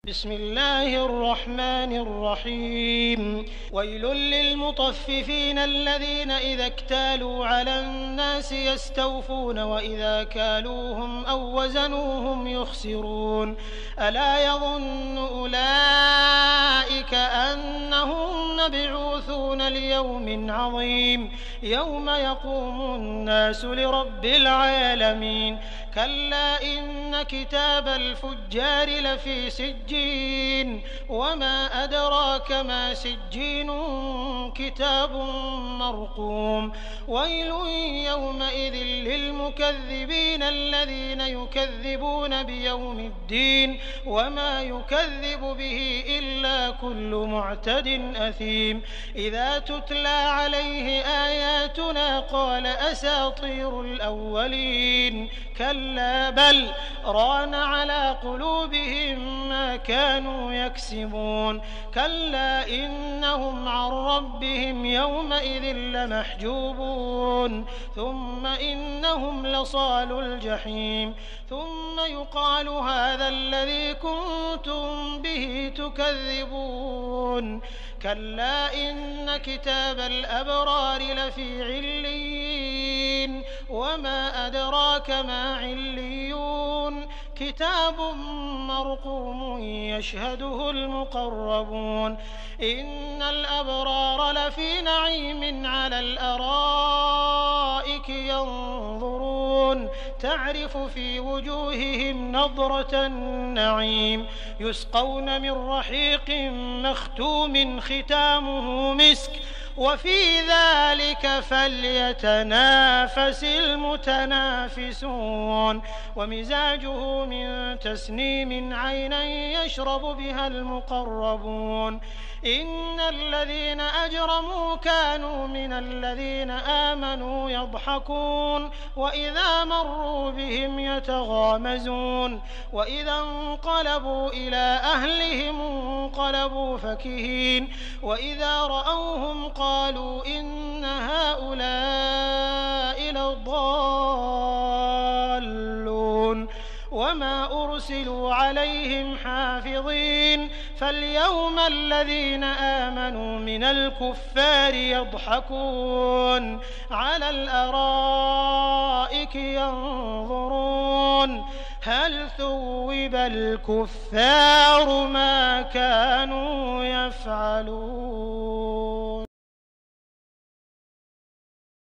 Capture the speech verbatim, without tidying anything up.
بسم الله الرحمن الرحيم ويل للمطففين الذين إذا اكتالوا على الناس يستوفون وإذا كالوهم أو وزنوهم يخسرون ألا يظن أولئك أنهم مبعوثون ليوم عظيم يوم يقوم الناس لرب العالمين كلا إن كتاب الفجار لفي سجين وما أدراك ما سجين كتاب مرقوم ويل يومئذ للمكذبين الذين يكذبون بيوم الدين وما يكذب به إلا كل معتد أثيم إذا تتلى عليه آياتنا قال أساطير الأولين كلا بل ران على قلوبهم ما كانوا يكسبون كلا إنهم عن ربهم يومئذ لمحجوبون ثم إنهم لصالو الجحيم ثم يقال هذا الذي كنتم به تكذبون كلا إن كتاب الأبرار لفي عليين وما أدراك ما عليون كتاب مرقوم يشهده المقربون إن الأبرار لفي نعيم على الأرائك ينظرون تعرف في وجوههم نضرة النعيم يسقون من رحيق مختوم ختامه مسك وفي ذلك فليتنافس المتنافسون ومزاجه من تسنيم عينا يشرب بها المقربون إن الذين أجرموا كانوا من الذين آمنوا يضحكون وإذا مروا بهم يتغامزون وإذا انقلبوا إلى أهلهم انقلبوا فكهين وإذا رأوهم قالوا إن هؤلاء لضالون وما أرسلوا عليهم حافظين فاليوم الذين آمنوا من الكفار يضحكون على الأرائك ينظرون هل ثوب الكفار ما كانوا يفعلون.